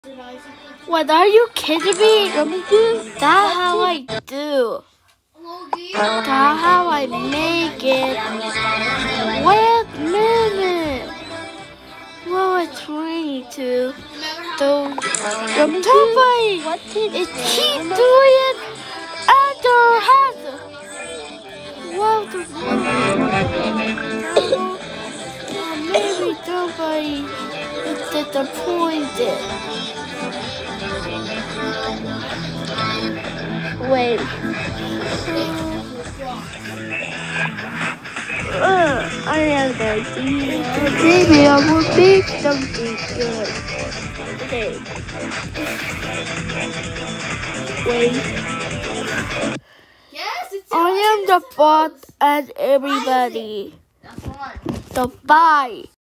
What, are you kidding me? That's how I do. That's how I make it. Wait a minute. What was I trying to do? Somebody, is he doing it under her? What the maybe somebody is disappointed. Wait. I have the idea. Maybe I will make something good. Okay. Wait. I am the boss and everybody. So bye.